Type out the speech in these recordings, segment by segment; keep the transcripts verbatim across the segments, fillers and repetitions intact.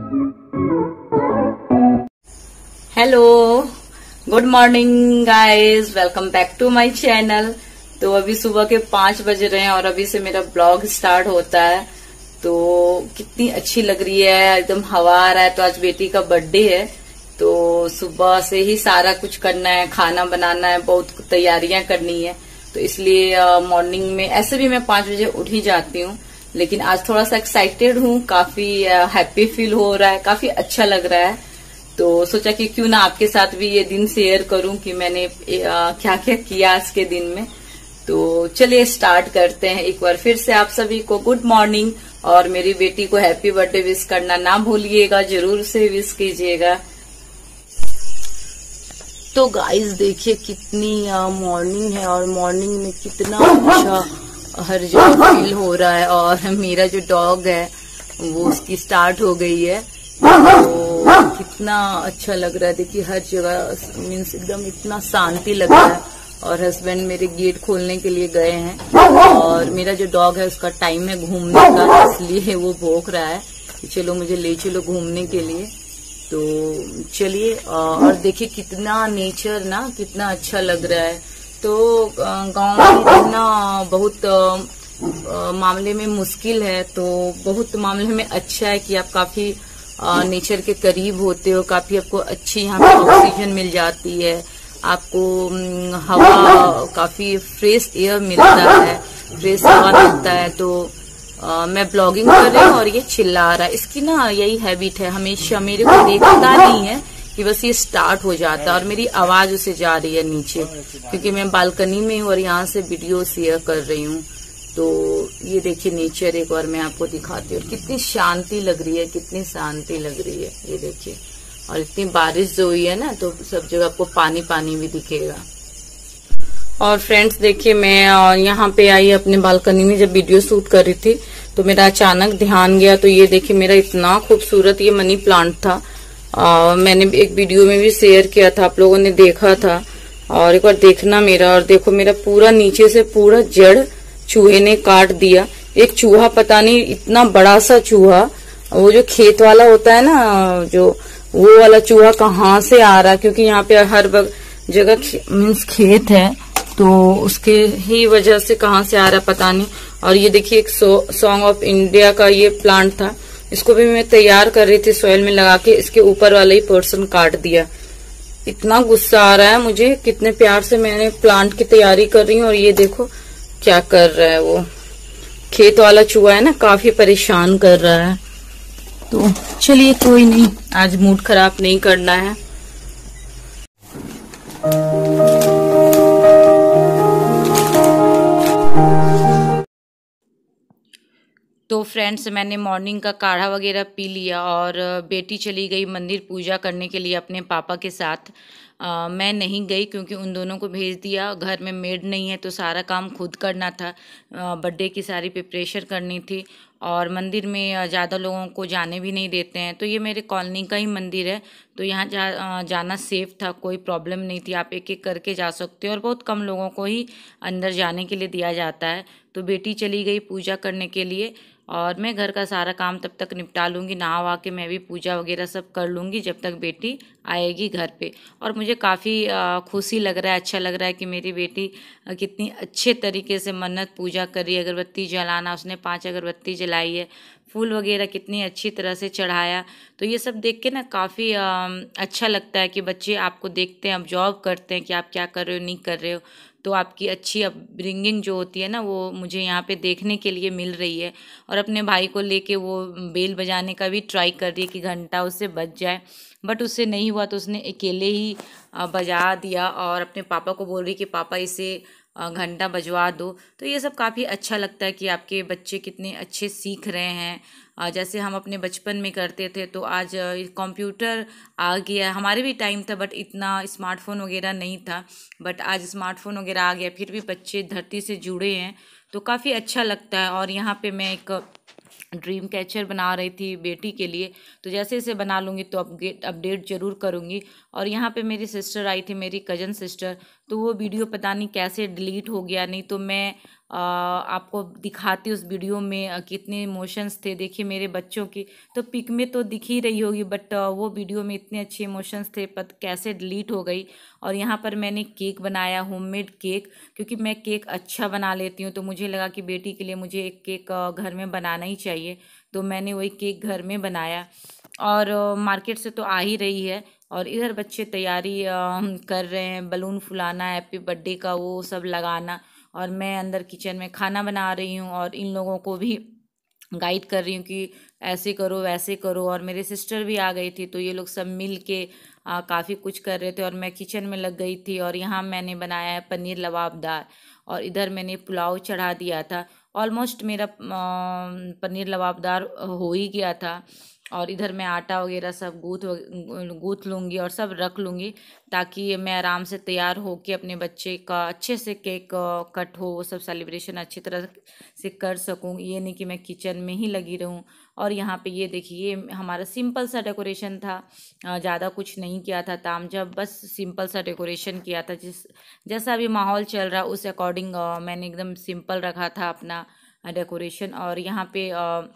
Hello, good morning guys, welcome back to my channel. तो अभी सुबह के पांच बज रहे हैं और अभी से मेरा ब्लॉग स्टार्ट होता है। तो कितनी अच्छी लग रही है, एकदम हवा आ रहा है। तो आज बेटी का बर्थडे है, तो सुबह से ही सारा कुछ करना है, खाना बनाना है, बहुत तैयारियां करनी है। तो इसलिए मॉर्निंग में ऐसे भी मैं पांच बजे उठ ही जाती हूँ, लेकिन आज थोड़ा सा एक्साइटेड हूँ, काफी हैप्पी फील हो रहा है, काफी अच्छा लग रहा है। तो सोचा कि क्यों ना आपके साथ भी ये दिन शेयर करूं कि मैंने आ, क्या क्या किया आज के दिन में। तो चलिए स्टार्ट करते हैं। एक बार फिर से आप सभी को गुड मॉर्निंग, और मेरी बेटी को हैप्पी बर्थडे विश करना ना भूलिएगा, जरूर से विश कीजिएगा। तो गाइस देखिए कितनी मॉर्निंग है और मॉर्निंग में कितना अच्छा हर जगह फील हो रहा है। और मेरा जो डॉग है वो उसकी स्टार्ट हो गई है, तो कितना अच्छा लग रहा है। देखिए हर जगह मीन्स एकदम इतना शांति लग रहा है। और हस्बैंड मेरे गेट खोलने के लिए गए हैं, और मेरा जो डॉग है उसका टाइम है घूमने का, इसलिए वो भौंक रहा है कि चलो मुझे ले चलो घूमने के लिए। तो चलिए, और देखिए कितना नेचर ना कितना अच्छा लग रहा है। तो गांव में रहना बहुत मामले में मुश्किल है, तो बहुत मामले में अच्छा है कि आप काफी नेचर के करीब होते हो, काफी आपको अच्छी यहाँ पे ऑक्सीजन मिल जाती है, आपको हवा काफी फ्रेश एयर मिलता है, फ्रेश हवा मिलता है। तो आ, मैं ब्लॉगिंग कर रही हूँ और ये चिल्ला रहा है। इसकी ना यही हैबिट है, हमेशा मेरे को देखता नहीं है कि बस ये स्टार्ट हो जाता है और मेरी आवाज उसे जा रही है नीचे, क्योंकि मैं बालकनी में हूँ और यहाँ से वीडियो शेयर कर रही हूँ। तो ये देखिए नेचर एक बार मैं आपको दिखाती हूँ, कितनी शांति लग रही है, कितनी शांति लग रही है। ये देखिए, और इतनी बारिश जो हुई है ना, तो सब जगह आपको पानी पानी भी दिखेगा। और फ्रेंड्स देखिए, मैं यहाँ पे आई अपने बालकनी में, जब वीडियो शूट कर रही थी तो मेरा अचानक ध्यान गया। तो ये देखिए मेरा इतना खूबसूरत ये मनी प्लांट था, आ, मैंने एक वीडियो में भी शेयर किया था, आप लोगों ने देखा था। और एक बार देखना मेरा, और देखो मेरा पूरा नीचे से पूरा जड़ चूहे ने काट दिया। एक चूहा, पता नहीं इतना बड़ा सा चूहा, वो जो खेत वाला होता है ना, जो वो वाला चूहा कहाँ से आ रहा, क्योंकि यहाँ पे हर जगह मीन्स खेत है, तो उसके ही वजह से कहाँ से आ रहा पता नहीं। और ये देखिए एक सॉन्ग ऑफ इंडिया का ये प्लांट था, इसको भी मैं तैयार कर रही थी सॉइल में लगा के, इसके ऊपर वाला ही पोर्शन काट दिया। इतना गुस्सा आ रहा है मुझे, कितने प्यार से मैंने प्लांट की तैयारी कर रही हूँ और ये देखो क्या कर रहा है। वो खेत वाला चूहा है ना, काफी परेशान कर रहा है। तो चलिए कोई नहीं, आज मूड खराब नहीं करना है। तो फ्रेंड्स मैंने मॉर्निंग का काढ़ा वगैरह पी लिया और बेटी चली गई मंदिर पूजा करने के लिए अपने पापा के साथ। आ, मैं नहीं गई क्योंकि उन दोनों को भेज दिया, घर में मेड नहीं है तो सारा काम खुद करना था, बर्थडे की सारी प्रिपरेशन करनी थी। और मंदिर में ज़्यादा लोगों को जाने भी नहीं देते हैं, तो ये मेरे कॉलोनी का ही मंदिर है, तो यहाँ जा, जाना सेफ था, कोई प्रॉब्लम नहीं थी, आप एक एक करके जा सकते हो और बहुत कम लोगों को ही अंदर जाने के लिए दिया जाता है। तो बेटी चली गई पूजा करने के लिए और मैं घर का सारा काम तब तक निपटा लूँगी, नहा वहा के मैं भी पूजा वगैरह सब कर लूँगी जब तक बेटी आएगी घर पे। और मुझे काफ़ी खुशी लग रहा है, अच्छा लग रहा है कि मेरी बेटी कितनी अच्छे तरीके से मन्नत पूजा कर रही है। अगरबत्ती जलाना, उसने पांच अगरबत्ती जलाई है, फूल वगैरह कितनी अच्छी तरह से चढ़ाया। तो ये सब देख के ना काफ़ी अच्छा लगता है कि बच्चे आपको देखते हैं, ऑब्जर्व करते हैं कि आप क्या कर रहे हो नहीं कर रहे हो, तो आपकी अच्छी अपब्रिंगिंग जो होती है ना वो मुझे यहाँ पे देखने के लिए मिल रही है। और अपने भाई को लेके वो बेल बजाने का भी ट्राई कर रही है कि घंटा उससे बज जाए, बट उससे नहीं हुआ तो उसने अकेले ही बजा दिया और अपने पापा को बोल रही कि पापा इसे घंटा बजवा दो। तो ये सब काफ़ी अच्छा लगता है कि आपके बच्चे कितने अच्छे सीख रहे हैं। जैसे हम अपने बचपन में करते थे, तो आज कंप्यूटर आ गया, हमारे भी टाइम था बट इतना स्मार्टफोन वगैरह नहीं था, बट आज स्मार्टफोन वगैरह आ गया, फिर भी बच्चे धरती से जुड़े हैं, तो काफ़ी अच्छा लगता है। और यहाँ पे मैं एक ड्रीम कैचर बना रही थी बेटी के लिए, तो जैसे इसे बना लूँगी तो अपडेट अपडेट ज़रूर करूँगी। और यहाँ पे मेरी सिस्टर आई थी, मेरी कज़न सिस्टर, तो वो वीडियो पता नहीं कैसे डिलीट हो गया, नहीं तो मैं आपको दिखाती उस वीडियो में कितने इमोशंस थे। देखिए मेरे बच्चों की तो पिक में तो दिख ही रही होगी, बट वो वीडियो में इतने अच्छे इमोशंस थे, पत कैसे डिलीट हो गई। और यहाँ पर मैंने केक बनाया, होममेड केक, क्योंकि मैं केक अच्छा बना लेती हूँ, तो मुझे लगा कि बेटी के लिए मुझे एक केक घर में बनाना ही चाहिए। तो मैंने वही केक घर में बनाया और मार्केट से तो आ ही रही है। और इधर बच्चे तैयारी कर रहे हैं, बलून फुलाना, हैप्पी बर्थडे का वो सब लगाना, और मैं अंदर किचन में खाना बना रही हूँ और इन लोगों को भी गाइड कर रही हूँ कि ऐसे करो वैसे करो। और मेरे सिस्टर भी आ गई थी, तो ये लोग सब मिल के काफ़ी कुछ कर रहे थे और मैं किचन में लग गई थी। और यहाँ मैंने बनाया है पनीर लबाबदार, और इधर मैंने पुलाव चढ़ा दिया था। ऑलमोस्ट मेरा पनीर लबाबदार हो ही गया था। और इधर मैं आटा वगैरह सब गूँथ गूँथ लूँगी और सब रख लूँगी, ताकि मैं आराम से तैयार हो के अपने बच्चे का अच्छे से केक कट हो, वो सब सेलिब्रेशन अच्छी तरह से कर सकूँ। ये नहीं कि मैं किचन में ही लगी रहूँ। और यहाँ पे ये देखिए, ये हमारा सिंपल सा डेकोरेशन था, ज़्यादा कुछ नहीं किया था तामझाम, बस सिंपल सा डेकोरेशन किया था। जिस जैसा भी माहौल चल रहा उस अकॉर्डिंग मैंने एकदम सिंपल रखा था अपना डेकोरेशन। और यहाँ पे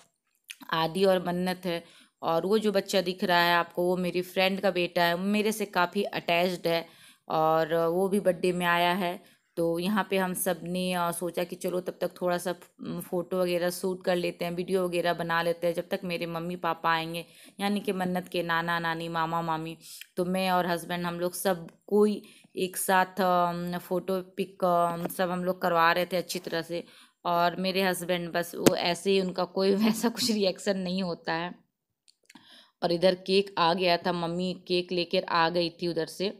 आदि और मन्नत है, और वो जो बच्चा दिख रहा है आपको वो मेरी फ्रेंड का बेटा है, मेरे से काफ़ी अटैच्ड है और वो भी बर्थडे में आया है। तो यहाँ पे हम सब ने सोचा कि चलो तब तक थोड़ा सा फ़ोटो वगैरह शूट कर लेते हैं, वीडियो वगैरह बना लेते हैं, जब तक मेरे मम्मी पापा आएंगे, यानी कि मन्नत के नाना नानी मामा मामी। तो मैं और हस्बैंड हम लोग सब कोई एक साथ फ़ोटो पिक सब हम लोग करवा रहे थे अच्छी तरह से। और मेरे हस्बैंड बस वो ऐसे ही, उनका कोई वैसा कुछ रिएक्शन नहीं होता है। और इधर केक आ गया था, मम्मी केक लेकर आ गई थी उधर से,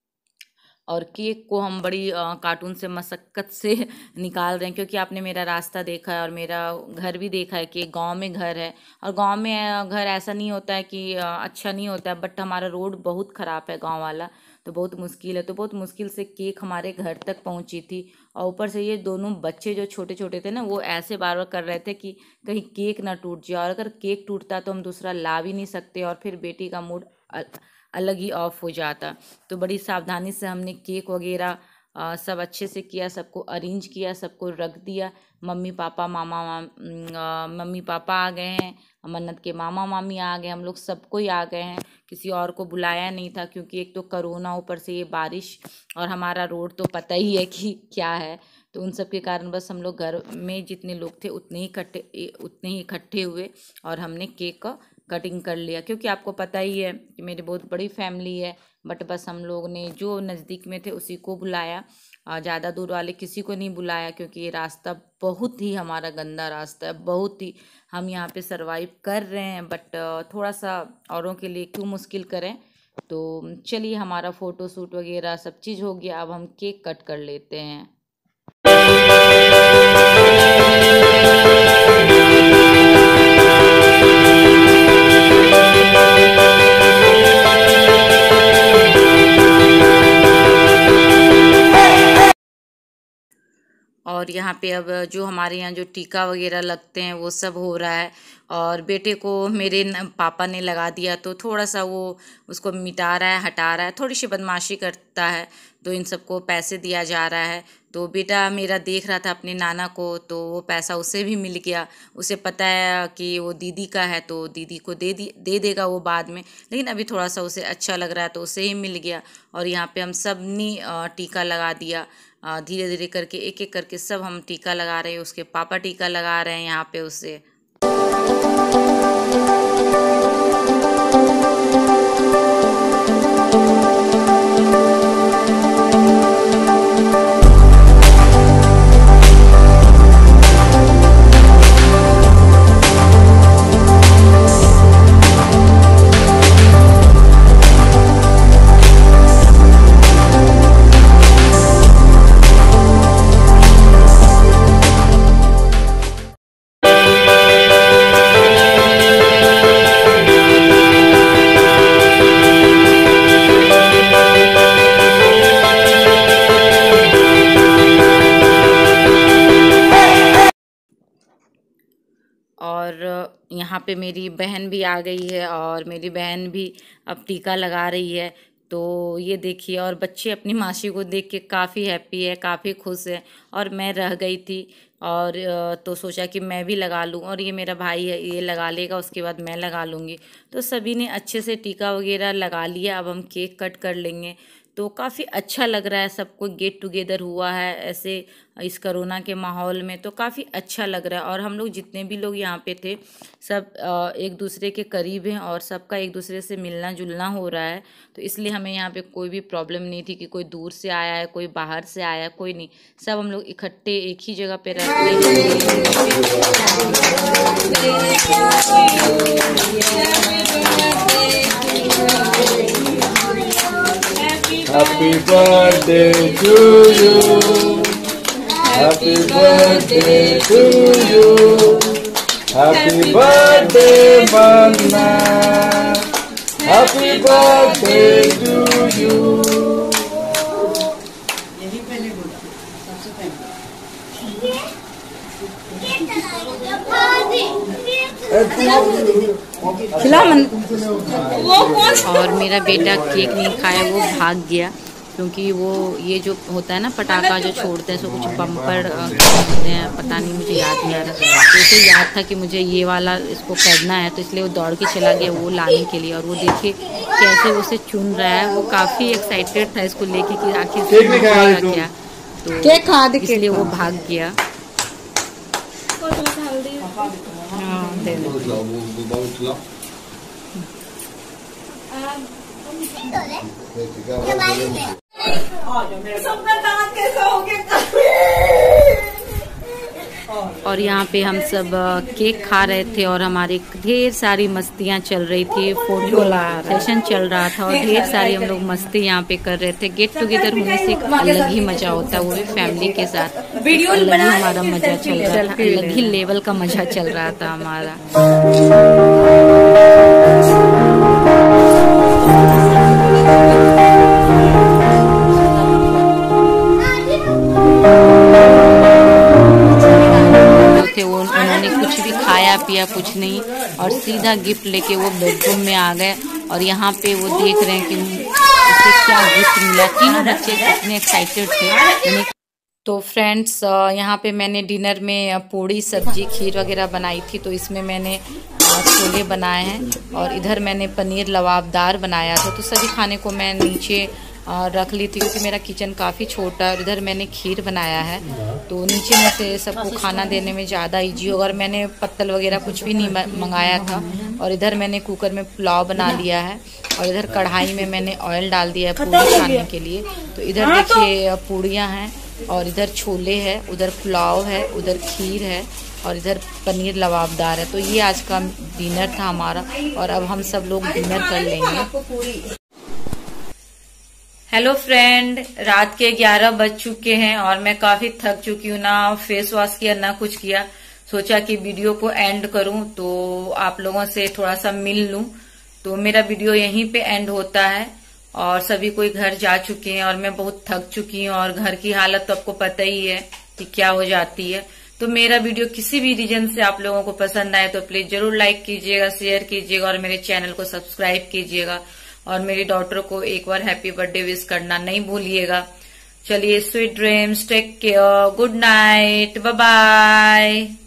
और केक को हम बड़ी कार्टून से मशक्क़त से निकाल रहे हैं, क्योंकि आपने मेरा रास्ता देखा है और मेरा घर भी देखा है कि गांव में घर है। और गांव में घर ऐसा नहीं होता है कि अच्छा नहीं होता है, बट हमारा रोड बहुत ख़राब है गांव वाला, तो बहुत मुश्किल है। तो बहुत मुश्किल से केक हमारे घर तक पहुंची थी। और ऊपर से ये दोनों बच्चे जो छोटे छोटे थे ना, वो ऐसे बार बार कर रहे थे कि कहीं केक ना टूट जाए, और अगर केक टूटता तो हम दूसरा ला भी नहीं सकते और फिर बेटी का मूड अलग ही ऑफ हो जाता। तो बड़ी सावधानी से हमने केक वगैरह सब अच्छे से किया, सबको अरेंज किया, सबको रख दिया। मम्मी पापा मामा मम्मी पापा आ गए हैं, मन्नत के मामा मामी आ गए, हम लोग सबको ही आ गए हैं, किसी और को बुलाया नहीं था, क्योंकि एक तो कोरोना, ऊपर से ये बारिश, और हमारा रोड तो पता ही है कि क्या है। तो उन सब के कारण बस हम लोग घर में जितने लोग थे उतने ही इकट्ठे उतने ही इकट्ठे हुए और हमने केक का कटिंग कर लिया। क्योंकि आपको पता ही है कि मेरी बहुत बड़ी फैमिली है, बट बस हम लोग ने जो नज़दीक में थे उसी को बुलाया, ज़्यादा दूर वाले किसी को नहीं बुलाया, क्योंकि ये रास्ता बहुत ही हमारा गंदा रास्ता है, बहुत ही। हम यहाँ पे सरवाइव कर रहे हैं, बट थोड़ा सा औरों के लिए क्यों मुश्किल करें। तो चलिए, हमारा फ़ोटो शूट वगैरह सब चीज़ हो गया, अब हम केक कट कर लेते हैं। और यहाँ पे अब जो हमारे यहाँ जो टीका वगैरह लगते हैं वो सब हो रहा है, और बेटे को मेरे पापा ने लगा दिया, तो थोड़ा सा वो उसको मिटा रहा है, हटा रहा है, थोड़ी सी बदमाशी करता है, तो इन सबको पैसे दिया जा रहा है। तो बेटा मेरा देख रहा था अपने नाना को, तो वो पैसा उसे भी मिल गया, उसे पता है कि वो दीदी का है, तो दीदी को दे दी दे देगा वो बाद में, लेकिन अभी थोड़ा सा उसे अच्छा लग रहा है तो उसे ही मिल गया। और यहाँ पे हम सब ने टीका लगा दिया, धीरे धीरे करके एक एक करके सब हम टीका लगा रहे हैं, उसके पापा टीका लगा रहे हैं यहाँ पे उसे। और यहाँ पे मेरी बहन भी आ गई है, और मेरी बहन भी अब टीका लगा रही है। तो ये देखिए, और बच्चे अपनी मासी को देख के काफ़ी हैप्पी है, काफ़ी खुश है। और मैं रह गई थी और तो सोचा कि मैं भी लगा लूँ, और ये मेरा भाई है, ये लगा लेगा, उसके बाद मैं लगा लूँगी। तो सभी ने अच्छे से टीका वगैरह लगा लिया। अब हम केक कट कर लेंगे। तो काफ़ी अच्छा लग रहा है, सबको गेट टुगेदर हुआ है ऐसे इस कोरोना के माहौल में, तो काफ़ी अच्छा लग रहा है। और हम लोग जितने भी लोग यहाँ पे थे सब एक दूसरे के करीब हैं और सबका एक दूसरे से मिलना जुलना हो रहा है। तो इसलिए हमें यहाँ पे कोई भी प्रॉब्लम नहीं थी कि कोई दूर से आया है, कोई बाहर से आया है, कोई नहीं। सब हम लोग इकट्ठे एक ही जगह पे रहते Happy birthday to you. Happy birthday to you. Happy birthday, Manna. Happy birthday to you. यही पहले बोला, सबसे पहले। खिला मन। और मेरा बेटा केक नहीं खाया, वो भाग गया, क्योंकि वो ये जो होता है ना पटाखा जो छोड़ते हैं, सो कुछ बम्पर होते हैं, पता नहीं, मुझे याद नहीं आ रहा। तो उसे याद था कि मुझे ये वाला इसको करना है, तो इसलिए वो दौड़ के चला गया वो लाने के लिए। और वो देखिए कैसे उसे चुन रहा है, वो काफ़ी एक्साइटेड था इसको लेके कि आखिर क्या, तो इसलिए वो भाग गया। और यहाँ पे हम सब केक खा रहे थे और हमारी ढेर सारी मस्तियाँ चल रही थी, फोटो सेशन चल रहा था और ढेर सारी हम लोग मस्ती यहाँ पे कर रहे थे। गेट टुगेदर होने से एक अलग ही मजा होता है, वो भी फैमिली के साथ। अलग ही हमारा मजा चल रहा था, अलग ही लेवल का मजा चल रहा था हमारा। उन्होंने कुछ भी खाया पिया कुछ नहीं, और सीधा गिफ्ट लेके वो बेडरूम में आ गए। और यहाँ पे वो देख रहे हैं कि उसे क्या गिफ्ट मिला। तीनों बच्चे इतने एक्साइटेड थे। तो फ्रेंड्स, यहाँ पे मैंने डिनर में पूड़ी सब्जी खीर वगैरह बनाई थी, तो इसमें मैंने छोले बनाए हैं और इधर मैंने पनीर लबाबदार बनाया था। तो सभी खाने को मैं नीचे रख ली थी, क्योंकि मेरा किचन काफ़ी छोटा है। और इधर मैंने खीर बनाया है, तो नीचे में से सबको खाना देने में ज़्यादा इजी होगा। और मैंने पत्तल वगैरह कुछ भी नहीं मंगाया था। और इधर मैंने कुकर में पुलाव बना लिया है, और इधर कढ़ाई में मैंने ऑयल डाल दिया है पूड़ी खाने के लिए। तो इधर देखिए पूड़ियाँ हैं, और इधर छोले है, उधर पुलाव है, उधर खीर है, और इधर पनीर लबाबदार है। तो ये आज का डिनर था हमारा, और अब हम सब लोग डिनर कर लेंगे। हेलो फ्रेंड, रात के ग्यारह बज चुके हैं और मैं काफी थक चुकी हूँ। ना फेस वॉश किया ना कुछ किया। सोचा कि वीडियो को एंड करूं, तो आप लोगों से थोड़ा सा मिल लूं। तो मेरा वीडियो यहीं पे एंड होता है, और सभी कोई घर जा चुके हैं और मैं बहुत थक चुकी हूँ। और घर की हालत तो आपको पता ही है कि क्या हो जाती है। तो मेरा वीडियो किसी भी रीजन से आप लोगों को पसंद आए तो प्लीज जरूर लाइक कीजिएगा, शेयर कीजिएगा और मेरे चैनल को सब्सक्राइब कीजिएगा। और मेरी डॉटर को एक बार हैप्पी बर्थडे विश करना नहीं भूलिएगा। चलिए, sweet dreams, take care, good night, bye bye.